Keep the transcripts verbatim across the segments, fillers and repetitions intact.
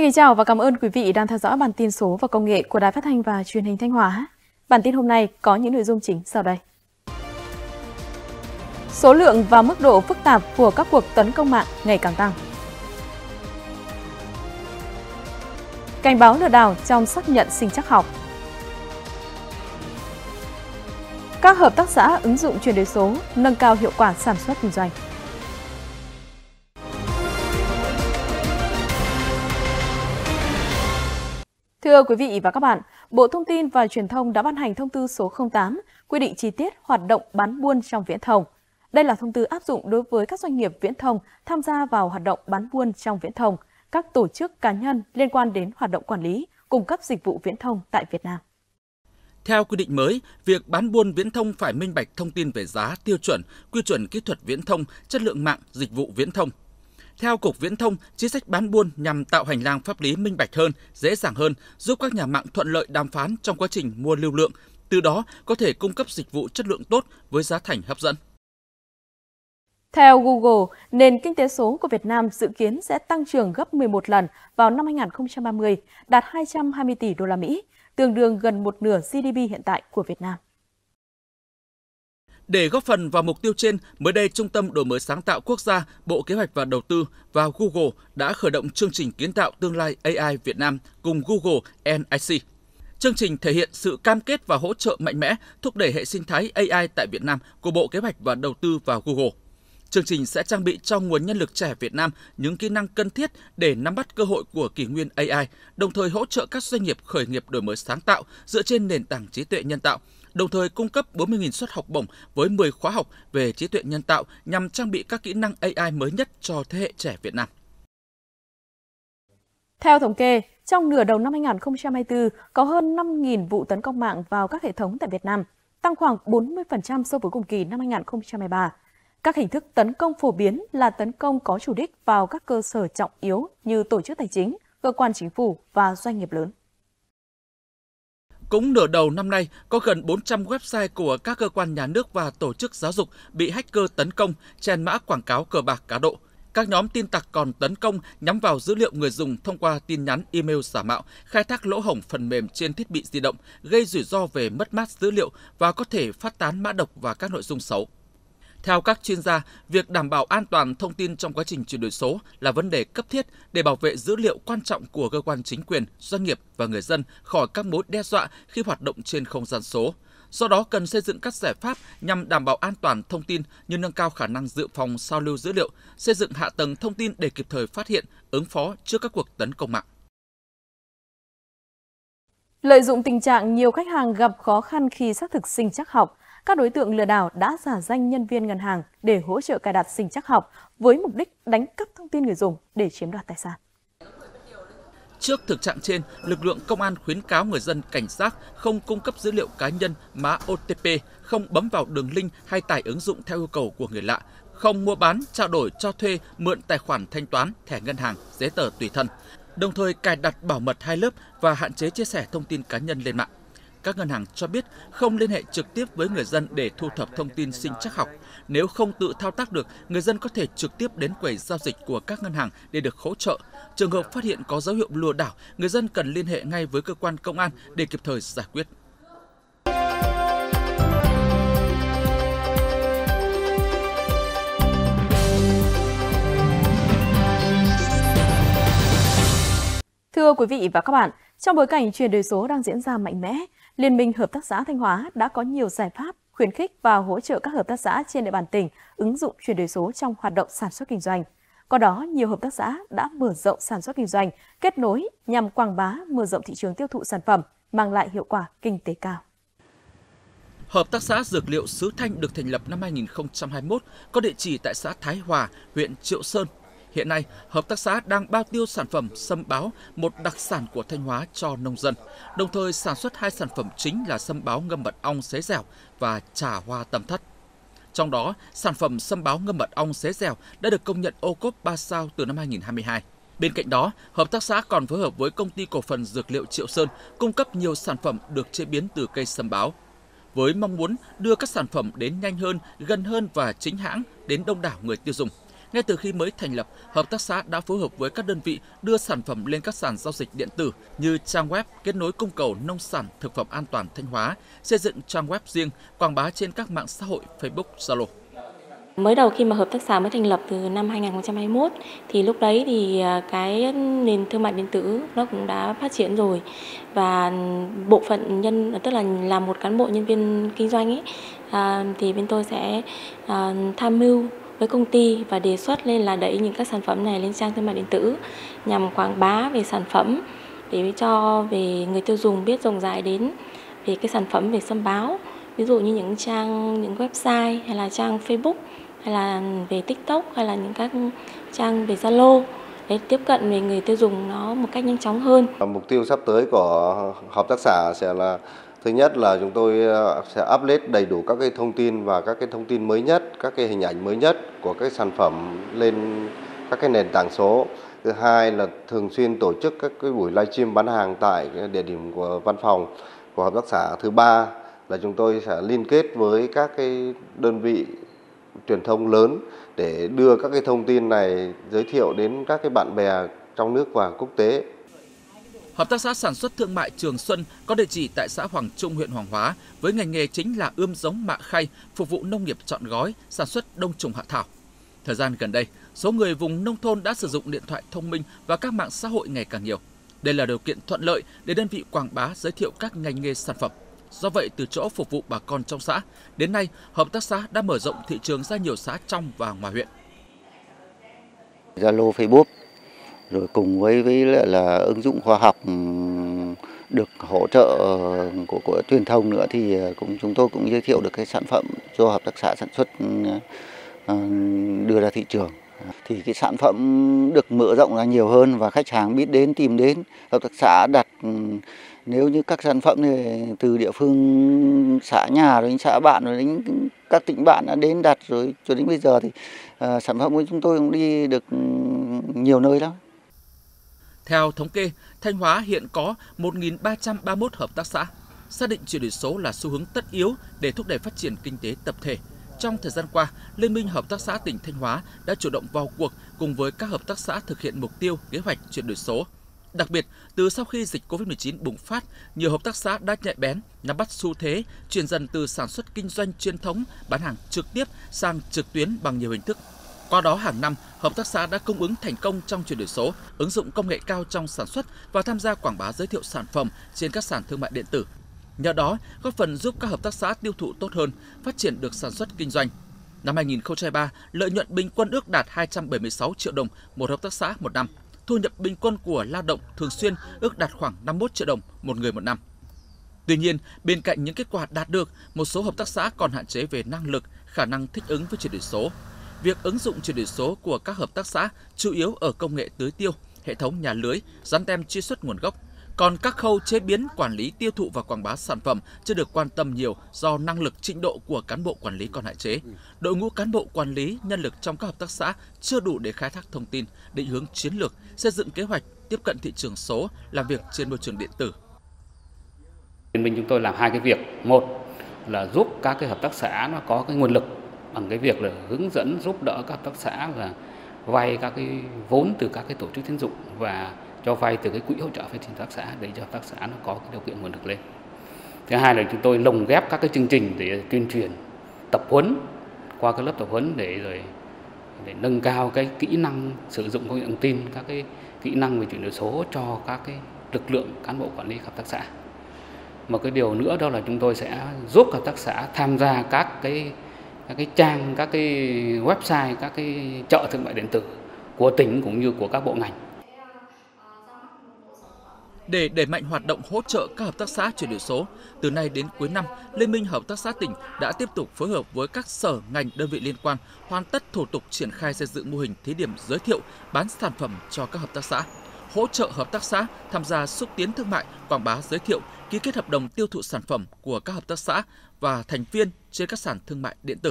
kính chào và cảm ơn quý vị đang theo dõi bản tin số và công nghệ của Đài Phát thanh và Truyền hình Thanh Hóa. Bản tin hôm nay có những nội dung chính sau đây. Số lượng và mức độ phức tạp của các cuộc tấn công mạng ngày càng tăng. Cảnh báo lừa đảo trong xác nhận sinh trắc học. Các hợp tác xã ứng dụng chuyển đổi số nâng cao hiệu quả sản xuất kinh doanh. Thưa quý vị và các bạn, Bộ Thông tin và Truyền thông đã ban hành thông tư số không tám quy định chi tiết hoạt động bán buôn trong viễn thông. Đây là thông tư áp dụng đối với các doanh nghiệp viễn thông tham gia vào hoạt động bán buôn trong viễn thông, các tổ chức cá nhân liên quan đến hoạt động quản lý, cung cấp dịch vụ viễn thông tại Việt Nam. Theo quy định mới, việc bán buôn viễn thông phải minh bạch thông tin về giá, tiêu chuẩn, quy chuẩn kỹ thuật viễn thông, chất lượng mạng, dịch vụ viễn thông. Theo Cục Viễn thông, chính sách bán buôn nhằm tạo hành lang pháp lý minh bạch hơn, dễ dàng hơn, giúp các nhà mạng thuận lợi đàm phán trong quá trình mua lưu lượng, từ đó có thể cung cấp dịch vụ chất lượng tốt với giá thành hấp dẫn. Theo Google, nền kinh tế số của Việt Nam dự kiến sẽ tăng trưởng gấp mười một lần vào năm hai nghìn không trăm ba mươi, đạt hai trăm hai mươi tỷ đô la Mỹ, tương đương gần một nửa giê đê pê hiện tại của Việt Nam. Để góp phần vào mục tiêu trên, mới đây Trung tâm Đổi mới sáng tạo quốc gia, Bộ Kế hoạch và Đầu tư và Google đã khởi động chương trình kiến tạo tương lai a i Việt Nam cùng Google and i xê. Chương trình thể hiện sự cam kết và hỗ trợ mạnh mẽ thúc đẩy hệ sinh thái a i tại Việt Nam của Bộ Kế hoạch và Đầu tư và Google. Chương trình sẽ trang bị cho nguồn nhân lực trẻ Việt Nam những kỹ năng cần thiết để nắm bắt cơ hội của kỷ nguyên a i, đồng thời hỗ trợ các doanh nghiệp khởi nghiệp đổi mới sáng tạo dựa trên nền tảng trí tuệ nhân tạo, đồng thời cung cấp bốn mươi nghìn suất học bổng với mười khóa học về trí tuệ nhân tạo nhằm trang bị các kỹ năng a i mới nhất cho thế hệ trẻ Việt Nam. Theo thống kê, trong nửa đầu năm hai nghìn không trăm hai mươi tư, có hơn năm nghìn vụ tấn công mạng vào các hệ thống tại Việt Nam, tăng khoảng bốn mươi phần trăm so với cùng kỳ năm hai nghìn không trăm hai mươi ba. Các hình thức tấn công phổ biến là tấn công có chủ đích vào các cơ sở trọng yếu như tổ chức tài chính, cơ quan chính phủ và doanh nghiệp lớn. Cũng nửa đầu năm nay, có gần bốn trăm website của các cơ quan nhà nước và tổ chức giáo dục bị hacker tấn công, chèn mã quảng cáo cờ bạc cá độ. Các nhóm tin tặc còn tấn công nhắm vào dữ liệu người dùng thông qua tin nhắn email giả mạo, khai thác lỗ hổng phần mềm trên thiết bị di động, gây rủi ro về mất mát dữ liệu và có thể phát tán mã độc và các nội dung xấu. Theo các chuyên gia, việc đảm bảo an toàn thông tin trong quá trình chuyển đổi số là vấn đề cấp thiết để bảo vệ dữ liệu quan trọng của cơ quan chính quyền, doanh nghiệp và người dân khỏi các mối đe dọa khi hoạt động trên không gian số. Do đó, cần xây dựng các giải pháp nhằm đảm bảo an toàn thông tin như nâng cao khả năng dự phòng sao lưu dữ liệu, xây dựng hạ tầng thông tin để kịp thời phát hiện, ứng phó trước các cuộc tấn công mạng. Lợi dụng tình trạng nhiều khách hàng gặp khó khăn khi xác thực sinh trắc học, các đối tượng lừa đảo đã giả danh nhân viên ngân hàng để hỗ trợ cài đặt sinh trắc học với mục đích đánh cắp thông tin người dùng để chiếm đoạt tài sản. Trước thực trạng trên, lực lượng công an khuyến cáo người dân cảnh giác không cung cấp dữ liệu cá nhân, mã ô tê pê, không bấm vào đường link hay tải ứng dụng theo yêu cầu của người lạ, không mua bán, trao đổi, cho thuê, mượn tài khoản thanh toán, thẻ ngân hàng, giấy tờ tùy thân, đồng thời cài đặt bảo mật hai lớp và hạn chế chia sẻ thông tin cá nhân lên mạng. Các ngân hàng cho biết không liên hệ trực tiếp với người dân để thu thập thông tin sinh trắc học. Nếu không tự thao tác được, người dân có thể trực tiếp đến quầy giao dịch của các ngân hàng để được hỗ trợ. Trường hợp phát hiện có dấu hiệu lừa đảo, người dân cần liên hệ ngay với cơ quan công an để kịp thời giải quyết. Thưa quý vị và các bạn, trong bối cảnh chuyển đổi số đang diễn ra mạnh mẽ, Liên minh Hợp tác xã Thanh Hóa đã có nhiều giải pháp khuyến khích và hỗ trợ các hợp tác xã trên địa bàn tỉnh ứng dụng chuyển đổi số trong hoạt động sản xuất kinh doanh. Qua đó, nhiều hợp tác xã đã mở rộng sản xuất kinh doanh, kết nối nhằm quảng bá, mở rộng thị trường tiêu thụ sản phẩm, mang lại hiệu quả kinh tế cao. Hợp tác xã Dược liệu Sứ Thanh được thành lập năm hai nghìn không trăm hai mươi mốt, có địa chỉ tại xã Thái Hòa, huyện Triệu Sơn. Hiện nay, hợp tác xã đang bao tiêu sản phẩm sâm báo, một đặc sản của Thanh Hóa cho nông dân, đồng thời sản xuất hai sản phẩm chính là sâm báo ngâm mật ong xế dẻo và trà hoa Tâm Thất. Trong đó, sản phẩm sâm báo ngâm mật ong xế dẻo đã được công nhận ô cốp ba sao từ năm hai nghìn không trăm hai mươi hai. Bên cạnh đó, hợp tác xã còn phối hợp với công ty cổ phần Dược liệu Triệu Sơn cung cấp nhiều sản phẩm được chế biến từ cây sâm báo, với mong muốn đưa các sản phẩm đến nhanh hơn, gần hơn và chính hãng đến đông đảo người tiêu dùng. Ngay từ khi mới thành lập, hợp tác xã đã phối hợp với các đơn vị đưa sản phẩm lên các sàn giao dịch điện tử như trang web, kết nối cung cầu nông sản thực phẩm an toàn Thanh Hóa, xây dựng trang web riêng, quảng bá trên các mạng xã hội Facebook, Zalo. Mới đầu khi mà hợp tác xã mới thành lập từ năm hai nghìn không trăm hai mươi mốt thì lúc đấy thì cái nền thương mại điện tử nó cũng đã phát triển rồi, và bộ phận nhân tức là là một cán bộ nhân viên kinh doanh ấy à, thì bên tôi sẽ à, tham mưu với công ty và đề xuất lên là đẩy những các sản phẩm này lên trang thương mại điện tử nhằm quảng bá về sản phẩm để cho về người tiêu dùng biết rộng rãi đến về cái sản phẩm, về sâm báo, ví dụ như những trang những website hay là trang Facebook hay là về TikTok hay là những các trang về Zalo để tiếp cận về người tiêu dùng nó một cách nhanh chóng hơn. Mục tiêu sắp tới của hợp tác xã sẽ là thứ nhất là chúng tôi sẽ update đầy đủ các cái thông tin và các cái thông tin mới nhất, các cái hình ảnh mới nhất của các sản phẩm lên các cái nền tảng số. Thứ hai là thường xuyên tổ chức các cái buổi livestream bán hàng tại địa điểm của văn phòng của hợp tác xã. Thứ ba là chúng tôi sẽ liên kết với các cái đơn vị truyền thông lớn để đưa các cái thông tin này giới thiệu đến các cái bạn bè trong nước và quốc tế. Hợp tác xã sản xuất thương mại Trường Xuân có địa chỉ tại xã Hoàng Trung, huyện Hoàng Hóa với ngành nghề chính là ươm giống mạ khay, phục vụ nông nghiệp trọn gói, sản xuất đông trùng hạ thảo. Thời gian gần đây, số người vùng nông thôn đã sử dụng điện thoại thông minh và các mạng xã hội ngày càng nhiều. Đây là điều kiện thuận lợi để đơn vị quảng bá giới thiệu các ngành nghề sản phẩm. Do vậy, từ chỗ phục vụ bà con trong xã, đến nay, hợp tác xã đã mở rộng thị trường ra nhiều xã trong và ngoài huyện. Zalo, Facebook, rồi cùng với với là, là ứng dụng khoa học được hỗ trợ của, của truyền thông nữa thì cũng chúng tôi cũng giới thiệu được cái sản phẩm do hợp tác xã sản xuất đưa ra thị trường. Thì cái sản phẩm được mở rộng ra nhiều hơn và khách hàng biết đến, tìm đến. Hợp tác xã đặt, nếu như các sản phẩm này từ địa phương xã nhà rồi đến xã bạn rồi đến các tỉnh bạn đã đến đặt rồi cho đến bây giờ thì uh, sản phẩm của chúng tôi cũng đi được nhiều nơi lắm. Theo thống kê, Thanh Hóa hiện có một nghìn ba trăm ba mươi mốt hợp tác xã. Xác định chuyển đổi số là xu hướng tất yếu để thúc đẩy phát triển kinh tế tập thể. Trong thời gian qua, Liên minh Hợp tác xã tỉnh Thanh Hóa đã chủ động vào cuộc cùng với các hợp tác xã thực hiện mục tiêu kế hoạch chuyển đổi số. Đặc biệt, từ sau khi dịch Covid mười chín bùng phát, nhiều hợp tác xã đã nhạy bén, nắm bắt xu thế, chuyển dần từ sản xuất kinh doanh truyền thống, bán hàng trực tiếp sang trực tuyến bằng nhiều hình thức. Qua đó, hàng năm, hợp tác xã đã cung ứng thành công trong chuyển đổi số, ứng dụng công nghệ cao trong sản xuất và tham gia quảng bá giới thiệu sản phẩm trên các sàn thương mại điện tử. Nhờ đó, góp phần giúp các hợp tác xã tiêu thụ tốt hơn, phát triển được sản xuất kinh doanh. Năm hai nghìn không trăm hai mươi ba, lợi nhuận bình quân ước đạt hai trăm bảy mươi sáu triệu đồng một hợp tác xã một năm. Thu nhập bình quân của lao động thường xuyên ước đạt khoảng năm mươi mốt triệu đồng một người một năm. Tuy nhiên, bên cạnh những kết quả đạt được, một số hợp tác xã còn hạn chế về năng lực, khả năng thích ứng với chuyển đổi số. Việc ứng dụng chuyển đổi số của các hợp tác xã chủ yếu ở công nghệ tưới tiêu, hệ thống nhà lưới, dán tem truy xuất nguồn gốc. Còn các khâu chế biến, quản lý, tiêu thụ và quảng bá sản phẩm chưa được quan tâm nhiều do năng lực, trình độ của cán bộ quản lý còn hạn chế. Đội ngũ cán bộ quản lý, nhân lực trong các hợp tác xã chưa đủ để khai thác thông tin, định hướng chiến lược, xây dựng kế hoạch, tiếp cận thị trường số, làm việc trên môi trường điện tử. Liên minh chúng tôi làm hai cái việc. Một là giúp các cái hợp tác xã nó có cái nguồn lực bằng cái việc là hướng dẫn, giúp đỡ các hợp tác xã và vay các cái vốn từ các cái tổ chức tín dụng và cho vay từ cái quỹ hỗ trợ phát triển hợp tác xã để cho hợp tác xã nó có cái điều kiện nguồn lực lên. Thứ hai là chúng tôi lồng ghép các cái chương trình để tuyên truyền, tập huấn qua các lớp tập huấn để rồi để nâng cao cái kỹ năng sử dụng công nghệ thông tin, các cái kỹ năng về chuyển đổi số cho các cái lực lượng cán bộ quản lý hợp tác xã. Một cái điều nữa đó là chúng tôi sẽ giúp hợp tác xã tham gia các cái các cái trang, các cái website, các cái chợ thương mại điện tử của tỉnh cũng như của các bộ ngành. Để đẩy mạnh hoạt động hỗ trợ các hợp tác xã chuyển đổi số, từ nay đến cuối năm, Liên minh Hợp tác xã tỉnh đã tiếp tục phối hợp với các sở, ngành, đơn vị liên quan hoàn tất thủ tục triển khai xây dựng mô hình thí điểm giới thiệu, bán sản phẩm cho các hợp tác xã, hỗ trợ hợp tác xã tham gia xúc tiến thương mại, quảng bá giới thiệu, ký kết hợp đồng tiêu thụ sản phẩm của các hợp tác xã và thành viên trên các sàn thương mại điện tử.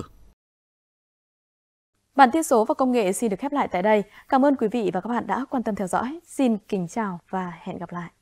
Bản tin số và công nghệ xin được khép lại tại đây. Cảm ơn quý vị và các bạn đã quan tâm theo dõi. Xin kính chào và hẹn gặp lại.